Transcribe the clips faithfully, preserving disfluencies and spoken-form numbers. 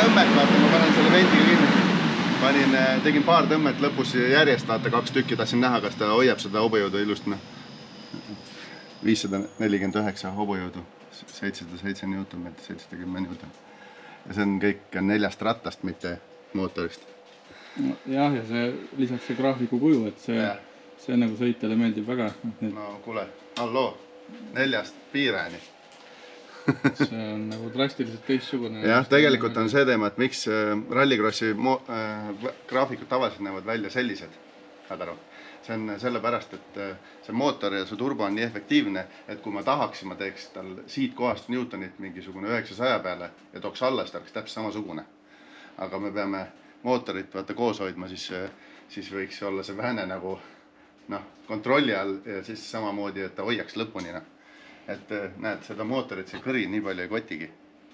tõmmet, vaata, ma panen selle vendiga kinni. Panin, tegin paar tõmmet lõpus järjest, vaata kaks tükki, tahtsin näha, kas ta hoiab seda hobujõudu ilusti. viissada nelikümmend üheksa hobujõudu, seitsesada seitse newtonmeetrit, seitsesada kümme newton. Ja see on kõik neljast rattast, mitte mootorist. No, jah, ja see lisaks see graafiku kuju, et see, see nagu sõitjale meeldib väga. No kuule, halloo, neljast piirääni. See on nagu drastiliselt teistsugune. Jah, tegelikult on see teema, et miks rallikrossi äh, graafikud tavaliselt näevad välja sellised. Hädaru. See on sellepärast, et see mootor ja see turbo on nii efektiivne, et kui ma tahaksin, ma teeks tal siit kohast Newtonit mingisugune üheksasaja peale ja tooks alla, siis ta oleks täpselt samasugune. Aga me peame mootorit vaata koos hoidma, siis, siis võiks olla see vähene nagu noh, kontrolli all ja siis samamoodi, et ta hoiaks lõpunina. Et näed, seda mootorit see kõri nii palju ei kotigi.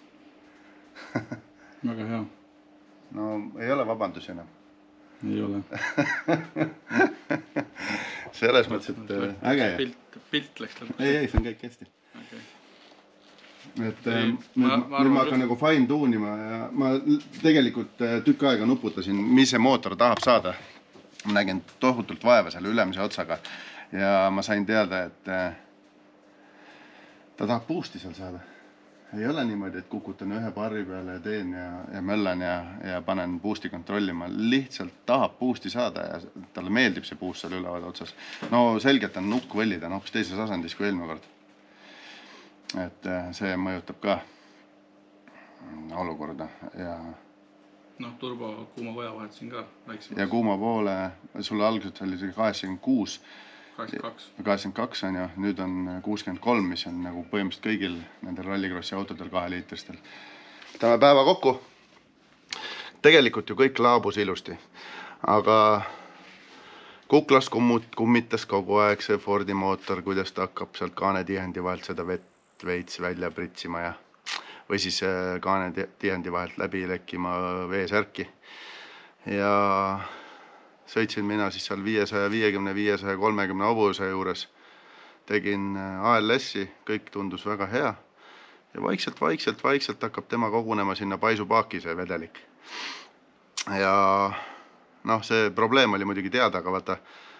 Väga hea. No ei ole vabandusi enam. Ei ole. Selles mõttes, et äge. Pilt, pilt läks lõpuks. Ei, ei, see on kõik hästi. Okay. Et ei, nüüd ma, ma, ma hakkan nagu fine tuunima ja ma tegelikult tükk aega nuputasin, mis see mootor tahab saada. Ma nägin tohutult vaeva selle ülemise otsaga ja ma sain teada, et ta tahab boost'i seal saada. Ei ole niimoodi, et kukutan ühe parri peale ja teen ja, ja möllan ja, ja panen boost'i kontrollima. Lihtsalt tahab boost'i saada ja talle meeldib see boost seal ülevad otsas. No selgelt on nukk võllida, no hoopis teises asendis kui eelmine kord. Et see mõjutab ka olukorda ja noh, turbo kuuma vaja vahetasin ka väiksemaks. Ja kuuma poole, sulle alguselt oli kaheksakümmend kuus kaheksakümmend kaks on ju, nüüd on kuuskümmend kolm, mis on nagu põhimõtteliselt kõigil nendel rallikrossi autodel kahe liitristel. Võtame päeva kokku. Tegelikult ju kõik laabus ilusti, aga kuklas kummitas kogu aeg see Fordi mootor, kuidas ta hakkab sealt kaanetihendi vahelt seda vett veits välja pritsima ja või siis kaanetihendi vahelt läbi lekkima veesärki. Ja sõitsin mina siis seal viiesaja viiekümne, viiesaja kolmekümne hobuse juures. Tegin A L S-i, kõik tundus väga hea. Ja vaikselt, vaikselt, vaikselt hakkab tema kogunema sinna paisupaaki see vedelik. Ja noh, see probleem oli muidugi teada, aga vaata,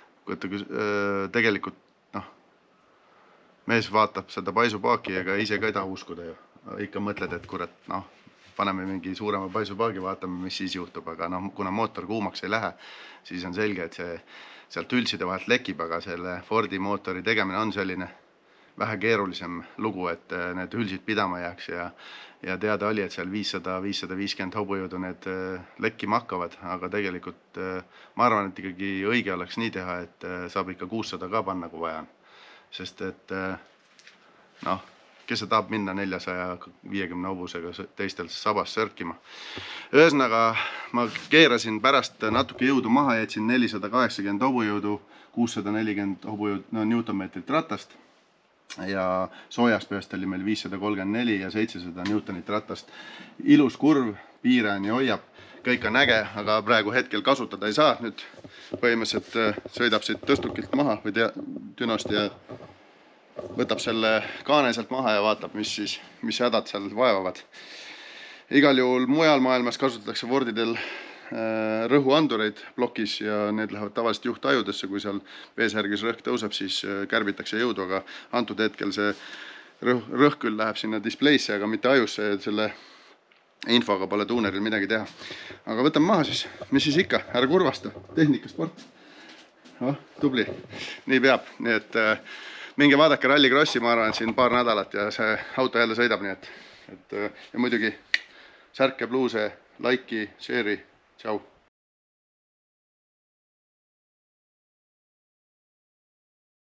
tegelikult noh, mees vaatab seda paisupaaki, ega ise ka ei taha uskuda ju. Ikka mõtled, et kurat, noh, paneme mingi suurema paisupaagi, vaatame, mis siis juhtub, aga noh, kuna mootor kuumaks ei lähe, siis on selge, et see sealt üldside vahelt lekib, aga selle Fordi mootori tegemine on selline vähe keerulisem lugu, et need ülsid pidama jääks ja, ja teada oli, et seal viissada, viissada viiskümmend hobujõudu need lekkima hakkavad, aga tegelikult ma arvan, et ikkagi õige oleks nii teha, et saab ikka kuussada ka panna, kui vaja on. Sest et noh, kes see tahab minna neljasaja viiekümne hobusega teistel sabas sörkima. Ühesõnaga, ma keerasin pärast natuke jõudu maha, jätsin nelisada kaheksakümmend hobujõudu, kuussada nelikümmend hobujõud, no newtonmeetrit ratast ja soojaspööst oli meil viissada kolmkümmend neli ja seitsesada newtonit ratast. Ilus kurv, piirääni hoiab, kõik on äge, aga praegu hetkel kasutada ei saa. Nüüd põhimõtteliselt sõidab siit tõstukilt maha või dünost ja võtab selle kaane sealt maha ja vaatab, mis, siis, mis hädad seal vaevavad. Igal juhul mujal maailmas kasutatakse Fordidel rõhuandureid plokis ja need lähevad tavaliselt juhtajudesse, kui seal veesärgis rõhk tõuseb, siis kärbitakse jõudu, aga antud hetkel see rõhk küll läheb sinna displaysse, aga mitte ajusse, selle infoga pole tuuneril midagi teha. Aga võtame maha siis, mis siis ikka, ära kurvasta, tehnikasport. Oh, tubli, nii peab, nii et minge vaadake rallikrossi, ma arvan, siin paar nädalat ja see auto jälle sõidab, nii et, et ja muidugi särke, pluuse, laiki, share'i, tšau.